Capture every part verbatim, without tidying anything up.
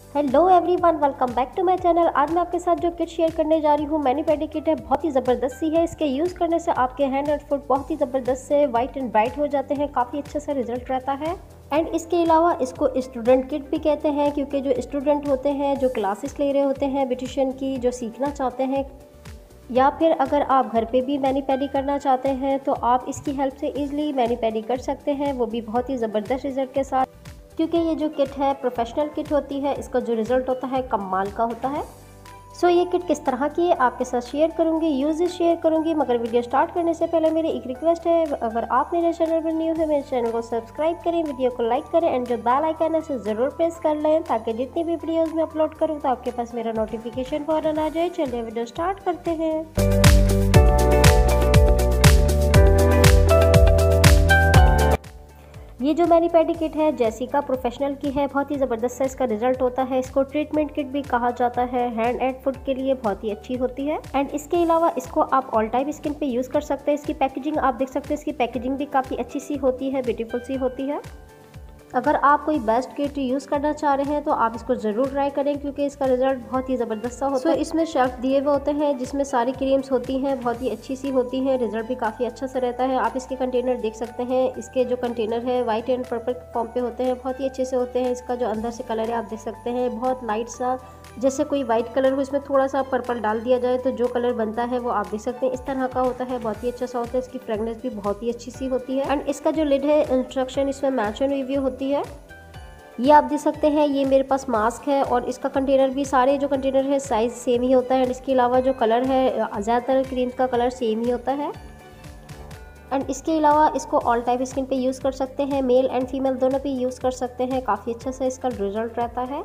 Hello everyone, welcome back to my channel. आज मैं आपके साथ जो किट शेयर करने जा रही हूँ मैनी पेडी किट है। बहुत ही ज़बरदस्त सी है। इसके यूज़ करने से आपके हैंड एंड फुट बहुत ही ज़बरदस्त से वाइट एंड ब्राइट हो जाते हैं। काफ़ी अच्छा सा रिजल्ट रहता है। एंड इसके अलावा इसको स्टूडेंट किट भी कहते हैं, क्योंकि जो स्टूडेंट होते हैं जो क्लासेस ले रहे होते हैं ब्यूटिशियन की, जो सीखना चाहते हैं, या फिर अगर आप घर पे भी मैनी पेडी करना चाहते हैं तो आप इसकी हेल्प से ईजिली मैनी पेडी कर सकते हैं, वो भी बहुत ही ज़बरदस्त रिजल्ट के साथ। क्योंकि ये जो किट है प्रोफेशनल किट होती है, इसका जो रिज़ल्ट होता है कमाल का होता है। सो ये किट किस तरह की है आपके साथ शेयर करूंगी, यूजेस शेयर करूंगी। मगर वीडियो स्टार्ट करने से पहले मेरी एक रिक्वेस्ट है, अगर आप मेरे चैनल पर न्यू है मेरे चैनल को सब्सक्राइब करें, वीडियो को लाइक करें एंड जो बेल आइकन है उसे ज़रूर प्रेस कर लें, ताकि जितनी भी वीडियोज़ मैं अपलोड करूँ तो आपके पास मेरा नोटिफिकेशन फौरन आ जाए। चलिए वीडियो स्टार्ट करते हैं। ये जो मैनी पेडी किट है जेसिका प्रोफेशनल की है। बहुत ही ज़बरदस्त इसका रिजल्ट होता है। इसको ट्रीटमेंट किट भी कहा जाता है। हैंड एंड फुट के लिए बहुत ही अच्छी होती है। एंड इसके अलावा इसको आप ऑल टाइप स्किन पे यूज़ कर सकते हैं। इसकी पैकेजिंग आप देख सकते हैं, इसकी पैकेजिंग भी काफ़ी अच्छी सी होती है, ब्यूटीफुल सी होती है। अगर आप कोई बेस्ट किट यूज़ करना चाह रहे हैं तो आप इसको ज़रूर ट्राई करें, क्योंकि इसका रिजल्ट बहुत ही ज़बरदस्त सा होता है। so, इसमें शेल्फ दिए हुए होते हैं जिसमें सारी क्रीम्स होती हैं, बहुत ही अच्छी सी होती हैं। रिजल्ट भी काफ़ी अच्छा सा रहता है। आप इसके कंटेनर देख सकते हैं। इसके जो कंटेनर है वाइट एंड पर्पल फॉर्म पे होते हैं, बहुत ही अच्छे से होते हैं। इसका जो अंदर से कलर है आप देख सकते हैं, बहुत लाइट सा, जैसे कोई वाइट कलर हो इसमें थोड़ा सा पर्पल डाल दिया जाए तो जो कलर बनता है वो आप देख सकते हैं इस तरह का होता है। बहुत ही अच्छा सा होता है। इसकी फ्रेगनेंस भी बहुत ही अच्छी सी होती है। एंड इसका जो लिड है इंस्ट्रक्शन इसमें मेंशन रिव्यू होती है, ये आप देख सकते हैं। ये मेरे पास मास्क है और इसका कंटेनर भी, सारे जो कंटेनर है साइज़ सेम ही होता है। एंड इसके अलावा जो कलर है ज़्यादातर क्रीम्स का कलर सेम ही होता है। एंड इसके अलावा इसको ऑल टाइप स्किन पे यूज़ कर सकते हैं, मेल एंड फीमेल दोनों पे यूज़ कर सकते हैं। काफ़ी अच्छा सा इसका रिजल्ट रहता है।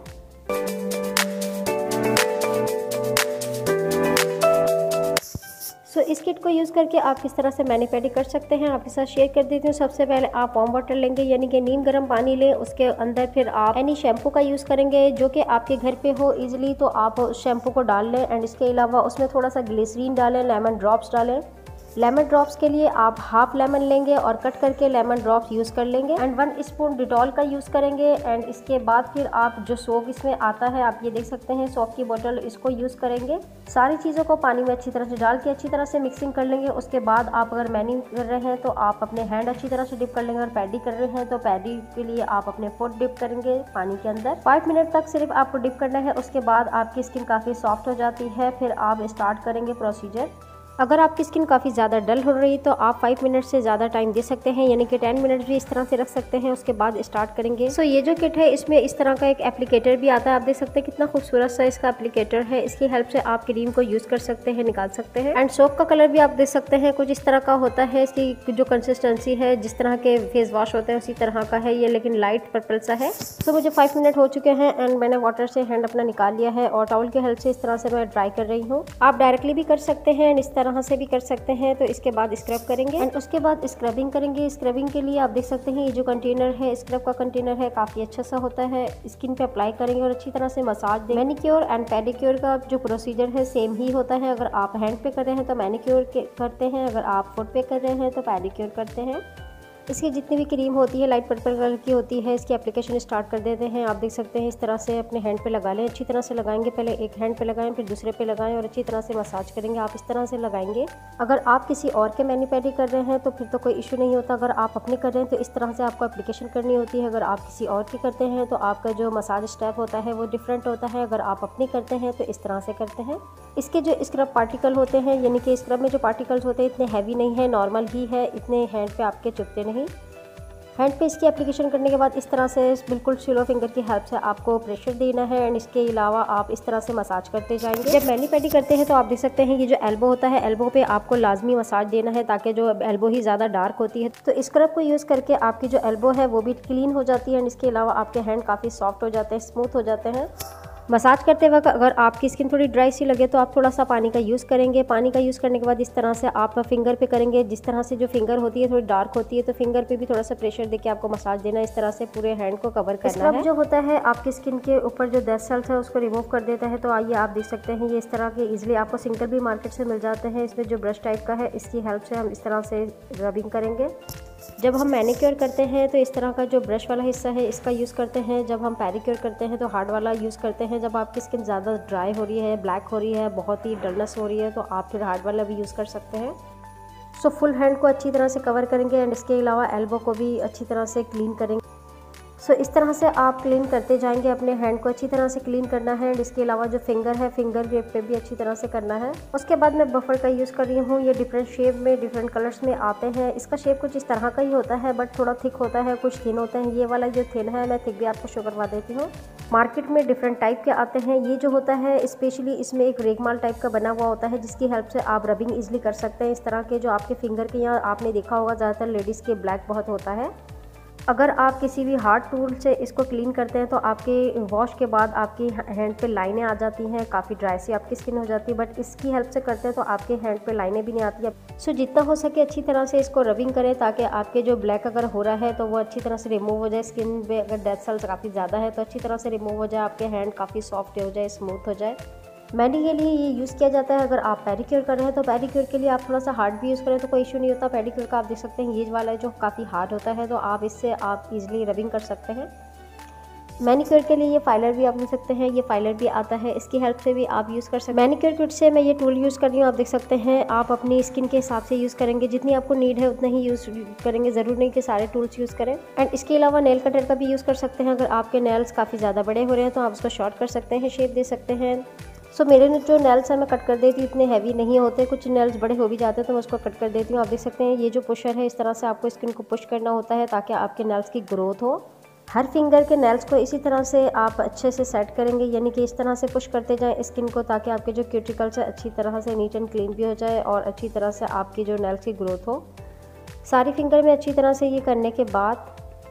सो so, इस किट को यूज़ करके आप किस तरह से मैनी पेडी कर सकते हैं आपके साथ शेयर कर देती हूँ। सबसे पहले आप वार्म वाटर लेंगे, यानी कि नीम गर्म पानी लें। उसके अंदर फिर आप एनी शैम्पू का यूज़ करेंगे जो कि आपके घर पे हो इजीली, तो आप शैम्पू को डाल लें। एंड इसके अलावा उसमें थोड़ा सा ग्लिसरीन डालें, लेमन ड्रॉप्स डालें। लेमन ड्रॉप्स के लिए आप हाफ लेमन लेंगे और कट करके लेमन ड्रॉप्स यूज़ कर लेंगे। एंड वन स्पून डिटॉल का यूज़ करेंगे। एंड इसके बाद फिर आप जो सोप इसमें आता है, आप ये देख सकते हैं सोप की बोतल, इसको यूज़ करेंगे। सारी चीज़ों को पानी में अच्छी तरह से डाल के अच्छी तरह से मिक्सिंग कर लेंगे। उसके बाद आप अगर मैनी कर रहे हैं तो आप अपने हैंड अच्छी तरह से डिप कर लेंगे, और पैडी कर रहे हैं तो पैडी के लिए आप अपने फुट डिप करेंगे पानी के अंदर। फाइव मिनट तक सिर्फ आपको डिप करना है। उसके बाद आपकी स्किन काफ़ी सॉफ्ट हो जाती है। फिर आप स्टार्ट करेंगे प्रोसीजर। अगर आपकी स्किन काफ़ी ज़्यादा डल हो रही है तो आप फाइव मिनट से ज़्यादा टाइम दे सकते हैं, यानी कि टेन मिनट भी इस तरह से रख सकते हैं। उसके बाद स्टार्ट करेंगे। सो so, ये जो किट है इसमें इस तरह का एक एप्लीकेटर भी आता है। आप देख सकते हैं कितना खूबसूरत सा इसका एप्लीकेटर है। इसकी हेल्प से आप क्रीम को यूज़ कर सकते हैं, निकाल सकते हैं। एंड सोप का कलर भी आप देख सकते हैं कुछ इस तरह का होता है। इसकी जो कंसिस्टेंसी है जिस तरह के फेस वॉश होते हैं उसी तरह का है ये, लेकिन लाइट पर्पल सा है। सो so, मुझे फाइव मिनट हो चुके हैं एंड मैंने वाटर से हैंड अपना निकाल लिया है और टॉवल की हेल्प से इस तरह से मैं ड्राई कर रही हूँ। आप डायरेक्टली भी कर सकते हैं एंड इस तरह से भी कर सकते हैं। तो इसके बाद स्क्रब करेंगे एंड उसके बाद स्क्रबिंग करेंगे। स्क्रबिंग के लिए आप देख सकते हैं ये जो कंटेनर है स्क्रब का कंटेनर है, काफ़ी अच्छा सा होता है। स्किन पे अप्लाई करेंगे और अच्छी तरह से मसाज देंगे। मैनिक्योर एंड पेडिक्योर का जो प्रोसीजर है सेम ही होता है। अगर आप हैंड पे कर रहे हैं तो मैनिक्योर करते हैं, अगर आप फुट पे कर रहे हैं तो पेडिक्योर करते हैं। इसकी जितनी भी क्रीम होती है लाइट पर्पल कलर की होती है। इसकी एप्लीकेशन स्टार्ट कर देते हैं। आप देख सकते हैं इस तरह से अपने हैंड पे लगा लें। अच्छी तरह से लगाएंगे, पहले एक हैंड पे लगाएं फिर दूसरे पे लगाएं और अच्छी तरह से मसाज करेंगे। आप इस तरह से लगाएंगे। अगर आप किसी और के मैनी पेडी कर रहे हैं तो फिर तो कोई इशू नहीं होता। अगर आप अपने कर रहे हैं तो इस तरह से आपको एप्लीकेशन करनी होती है। अगर आप किसी और की करते हैं तो आपका जो मसाज स्टेप होता है वो डिफरेंट होता है। अगर आप अपनी करते हैं तो इस तरह से करते हैं। इसके जो स्क्रब पार्टिकल होते हैं, यानी कि स्क्रब में जो पार्टिकल्स होते हैं इतने हैवी नहीं है, नॉर्मल ही है, इतने हैंड पे आपके चुभते नहीं। हैंड पे इसकी एप्लीकेशन करने के बाद इस तरह से बिल्कुल स्लो फिंगर की हेल्प से आपको प्रेशर देना है। एंड इसके अलावा आप इस तरह से मसाज करते जाएंगे। जब मैनी पेडी करते हैं तो आप देख सकते हैं ये जो एल्बो होता है, एल्बो पे आपको लाजमी मसाज देना है, ताकि जो एल्बो ही ज़्यादा डार्क होती है तो स्क्रब को यूज़ करके आपकी जो एल्बो है वो भी क्लीन हो जाती है। एंड इसके अलावा आपके हैंड काफ़ी सॉफ्ट हो जाते हैं, स्मूथ हो जाते हैं। मसाज करते वक्त अगर आपकी स्किन थोड़ी ड्राई सी लगे तो आप थोड़ा सा पानी का यूज़ करेंगे। पानी का यूज़ करने के बाद इस तरह से आप फिंगर पे करेंगे। जिस तरह से जो फिंगर होती है थोड़ी डार्क होती है तो फिंगर पे भी थोड़ा सा प्रेशर देके आपको मसाज देना है। इस तरह से पूरे हैंड को कवर करना है। जो होता है आपकी स्किन के ऊपर जो डेड सेल्स है उसको रिमूव कर देता है। तो आइए आप देख सकते हैं ये इस तरह के इजीली आपको सिंगल भी मार्केट से मिल जाते हैं। इसमें जो ब्रश टाइप का है इसकी हेल्प से हम इस तरह से रबिंग करेंगे। जब हम मैनिक्योर करते हैं तो इस तरह का जो ब्रश वाला हिस्सा है इसका यूज़ करते हैं। जब हम पेडिक्योर करते हैं तो हार्ड वाला यूज़ करते हैं। जब आपकी स्किन ज़्यादा ड्राई हो रही है, ब्लैक हो रही है, बहुत ही डलनेस हो रही है, तो आप फिर हार्ड वाला भी यूज़ कर सकते हैं। सो फुल हैंड को अच्छी तरह से कवर करेंगे एंड इसके अलावा एल्बो को भी अच्छी तरह से क्लीन करेंगे। सो so, इस तरह से आप क्लीन करते जाएंगे, अपने हैंड को अच्छी तरह से क्लीन करना है एंड इसके अलावा जो फिंगर है, फिंगर ग्रिप पे भी अच्छी तरह से करना है। उसके बाद मैं बफर का यूज़ कर रही हूँ। ये डिफरेंट शेप में, डिफरेंट कलर्स में आते हैं। इसका शेप कुछ इस तरह का ही होता है बट थोड़ा थिक होता है, कुछ थिन होते हैं। ये वाला जो थिन है मैं थिक भी आपको शो करवा देती हूँ। मार्केट में डिफरेंट टाइप के आते हैं। ये जो होता है स्पेशली इसमें एक रेगमाल टाइप का बना हुआ होता है जिसकी हेल्प से आप रबिंग ईजिली कर सकते हैं। इस तरह के जो आपके फिंगर के यहाँ आपने देखा होगा ज़्यादातर लेडीज़ के ब्लैक बहुत होता है। अगर आप किसी भी हार्ड टूल से इसको क्लीन करते हैं तो आपके वॉश के बाद आपकी हैंड पे लाइनें आ जाती हैं, काफ़ी ड्राई सी आपकी स्किन हो जाती है। बट इसकी हेल्प से करते हैं तो आपके हैंड पे लाइनें भी नहीं आती है। सो जितना हो सके अच्छी तरह से इसको रबिंग करें ताकि आपके जो ब्लैक अगर हो रहा है तो वो अच्छी तरह से रिमूव हो जाए। स्किन पे अगर डेड सेल्स काफ़ी ज़्यादा है तो अच्छी तरह से रिमूव हो जाए, आपके हैंड काफ़ी सॉफ्ट हो जाए, स्मूथ हो जाए। मैनी के लिए ये यूज़ किया जाता है। अगर आप पेडिक्योर कर रहे हैं तो पेडिक्योर के लिए आप थोड़ा सा हार्ड भी यूज़ करें तो कोई इशू नहीं होता। पेडिक्योर का आप देख सकते हैं ये वाला जो काफ़ी हार्ड होता है तो आप इससे आप इजीली रबिंग कर सकते हैं। मैनिक्योर के लिए ये फाइलर भी आप देख सकते हैं, ये फाइलर भी आता है, इसकी हेल्प से भी आप यूज़ कर सकते हैं। मैनिक्योर किट से मैं ये टूल यूज़ कर रही हूँ, आप देख सकते हैं। आप अपनी स्किन के हिसाब से यूज़ करेंगे, जितनी आपको नीड है उतना ही यूज़ करेंगे, ज़रूर नहीं कि सारे टूल्स यूज़ करें। एंड इसके अलावा नेल कटर का भी यूज़ कर सकते हैं। अगर आपके नेल्स काफ़ी ज़्यादा बड़े हो रहे हैं तो आप उसको शॉर्ट कर सकते हैं, शेप दे सकते हैं। सो so, मेरे जो नेल्स हैं मैं कट कर देती हूँ, इतने हैवी नहीं होते, कुछ नेल्स बड़े हो भी जाते हैं तो मैं उसको कट कर देती हूँ। आप देख सकते हैं ये जो पुशर है इस तरह से आपको स्किन को पुश करना होता है ताकि आपके नेल्स की ग्रोथ हो। हर फिंगर के नेल्स को इसी तरह से आप अच्छे से सेट करेंगे, यानी कि इस तरह से पुश करते जाएं स्किन को ताकि आपके जो क्यूटिकल्स है अच्छी तरह से नीट एंड क्लीन भी हो जाए और अच्छी तरह से आपकी जो नेल्स की ग्रोथ हो। सारी फिंगर में अच्छी तरह से ये करने के बाद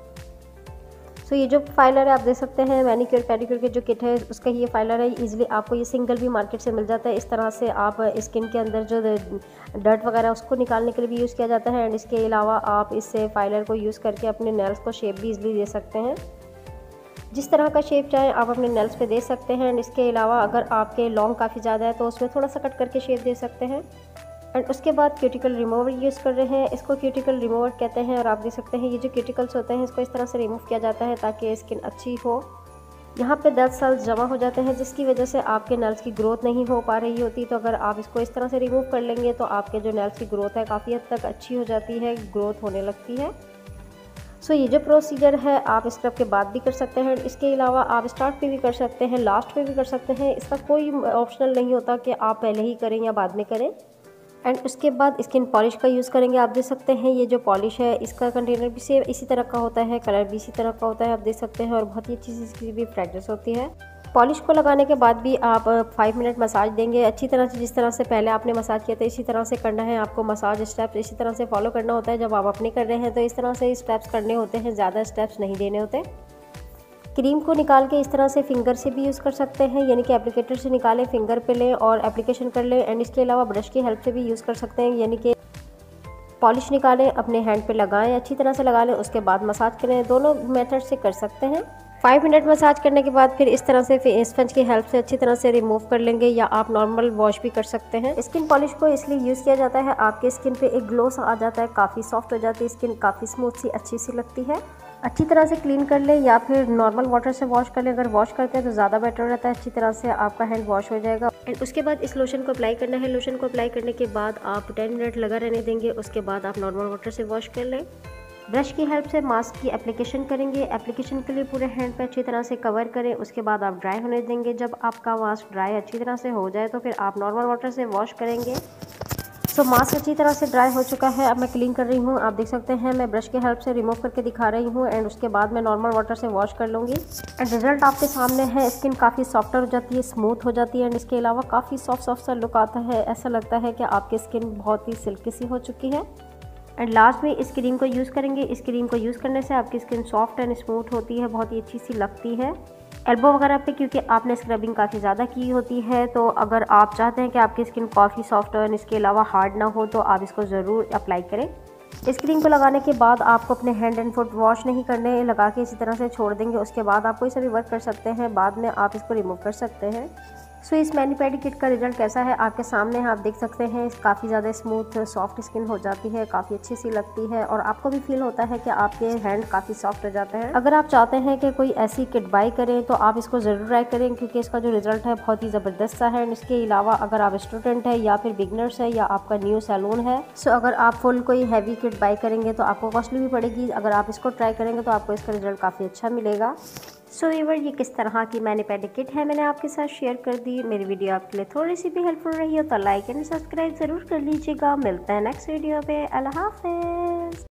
तो ये जो फाइलर है आप देख सकते हैं, मैनिक्योर पेडिक्योर के जो किट है उसका ये फाइलर है। इजीली आपको ये सिंगल भी मार्केट से मिल जाता है। इस तरह से आप स्किन के अंदर जो डर्ट वगैरह उसको निकालने के लिए भी यूज़ किया जाता है। एंड इसके अलावा आप इससे फाइलर को यूज़ करके अपने नेल्स को शेप भी इजीली दे सकते हैं। जिस तरह का शेप चाहे आप अपने नेल्स पे दे सकते हैं। एंड इसके अलावा अगर आपके लॉन्ग काफ़ी ज़्यादा है तो उसमें थोड़ा सा कट करके शेप दे सकते हैं। एंड उसके बाद क्यूटिकल रिमूवर यूज़ कर रहे हैं, इसको क्यूटिकल रिमूवर कहते हैं। और आप देख सकते हैं ये जो क्यूटिकल्स होते हैं इसको इस तरह से रिमूव किया जाता है ताकि स्किन अच्छी हो। यहाँ पे डेड सेल्स जमा हो जाते हैं जिसकी वजह से आपके नेल्स की ग्रोथ नहीं हो पा रही होती, तो अगर आप इसको इस तरह से रिमूव कर लेंगे तो आपके जो नेल्स की ग्रोथ है काफ़ी हद तक अच्छी हो जाती है, ग्रोथ होने लगती है। सो so, ये जो प्रोसीजर है आप स्क्रब के बाद भी कर सकते हैं। इसके अलावा आप स्टार्ट पे भी कर सकते हैं, लास्ट पे भी कर सकते हैं। इसका कोई ऑप्शनल नहीं होता कि आप पहले ही करें या बाद में करें। एंड उसके बाद स्किन पॉलिश का यूज़ करेंगे। आप देख सकते हैं ये जो पॉलिश है इसका कंटेनर भी सेम इसी तरह का होता है, कलर भी इसी तरह का होता है, आप देख सकते हैं। और बहुत ही अच्छी सी इसकी भी फ्रेगनेंस होती है। पॉलिश को लगाने के बाद भी आप फाइव मिनट मसाज देंगे अच्छी तरह से। जिस तरह से पहले आपने मसाज किया था इसी तरह से करना है आपको। मसाज स्टेप्स इसी तरह से फॉलो करना होता है। जब आप अपने कर रहे हैं तो इस तरह से स्टेप्स करने होते हैं, ज़्यादा स्टेप्स नहीं देने होते। क्रीम को निकाल के इस तरह से फिंगर से भी यूज़ कर सकते हैं, यानी कि एप्लीकेटर से निकालें, फिंगर पे लें और एप्लीकेशन कर लें। एंड इसके अलावा ब्रश की हेल्प से भी यूज़ कर सकते हैं, यानी कि पॉलिश निकालें, अपने हैंड पे लगाएं, अच्छी तरह से लगा लें, उसके बाद मसाज करें। दोनों मेथड से कर सकते हैं। फाइव मिनट मसाज करने के बाद फिर इस तरह से स्पंज की हेल्प से अच्छी तरह से रिमूव कर लेंगे, या आप नॉर्मल वॉश भी कर सकते हैं। स्किन पॉलिश को इसलिए यूज़ किया जाता है आपके स्किन पे एक ग्लो सा आ जाता है, काफ़ी सॉफ्ट हो जाती है स्किन, काफ़ी स्मूथ सी अच्छी सी लगती है। अच्छी तरह से क्लीन कर ले या फिर नॉर्मल वाटर से वॉश कर ले। अगर वॉश करते हैं तो ज़्यादा बेटर रहता है, अच्छी तरह से आपका हैंड वॉश हो जाएगा। एंड उसके बाद इस लोशन को अप्लाई करना है। लोशन को अप्लाई करने के बाद आप टेन मिनट लगा रहने देंगे, उसके बाद आप नॉर्मल वाटर से वॉश कर लें। ब्रश की हेल्प से मास्क की एप्लीकेशन करेंगे। एप्लीकेशन के लिए पूरे हैंड पे अच्छी तरह से कवर करें, उसके बाद आप ड्राई होने देंगे। जब आपका मास्क ड्राई अच्छी तरह से हो जाए तो फिर आप नॉर्मल वाटर से वॉश करेंगे। सो so, मास्क अच्छी तरह से ड्राई हो चुका है, अब मैं क्लीन कर रही हूँ। आप देख सकते हैं मैं ब्रश की हेल्प से रिमूव करके दिखा रही हूँ। एंड उसके बाद मैं नॉर्मल वाटर से वॉश कर लूँगी। एंड रिजल्ट आपके सामने है, स्किन काफ़ी सॉफ्टर हो जाती है, स्मूथ हो जाती है। एंड इसके अलावा काफ़ी सॉफ्ट सॉफ्ट सा लुक आता है, ऐसा लगता है कि आपकी स्किन बहुत ही सिल्की सी हो चुकी है। एंड लास्ट में इस क्रीम को यूज़ करेंगे। इस क्रीम को यूज़ करने से आपकी स्किन सॉफ्ट एंड स्मूथ होती है, बहुत ही अच्छी सी लगती है एल्बो वगैरह पे, क्योंकि आपने स्क्रबिंग काफ़ी ज़्यादा की होती है। तो अगर आप चाहते हैं कि आपकी स्किन काफ़ी सॉफ्ट हो और इसके अलावा हार्ड ना हो तो आप इसको ज़रूर अप्लाई करें। इस क्रीम को लगाने के बाद आपको अपने हैंड एंड फुट वॉश नहीं करने, लगा के इसी तरह से छोड़ देंगे। उसके बाद आप कोई सा भी वर्क कर सकते हैं, बाद में आप इसको रिमूव कर सकते हैं। सो इस मैनी पेडी किट का रिजल्ट कैसा है आपके सामने है, आप देख सकते हैं। काफ़ी ज़्यादा स्मूथ सॉफ्ट स्किन हो जाती है, काफ़ी अच्छी सी लगती है और आपको भी फील होता है कि आपके हैंड काफ़ी सॉफ्ट हो जाते हैं। अगर आप चाहते हैं कि कोई ऐसी किट बाई करें तो आप इसको ज़रूर ट्राई करें, क्योंकि इसका जो रिजल्ट है बहुत ही ज़बरदस्त सा है। इसके अलावा अगर आप स्टूडेंट है या फिर बिगनर्स है या आपका न्यू सैलून है, सो अगर आप फुल कोई हैवी किट बाई करेंगे तो आपको कॉस्टली भी पड़ेगी। अगर आप इसको ट्राई करेंगे तो आपको इसका रिजल्ट काफ़ी अच्छा मिलेगा। सो व्यूअर, ये किस तरह की मैनी पेडी किट है मैंने आपके साथ शेयर कर दी। मेरी वीडियो आपके लिए थोड़ी सी भी हेल्पफुल रही हो तो लाइक एंड सब्सक्राइब ज़रूर कर लीजिएगा। मिलते हैं नेक्स्ट वीडियो पे। अल्लाह हाफ़िज़।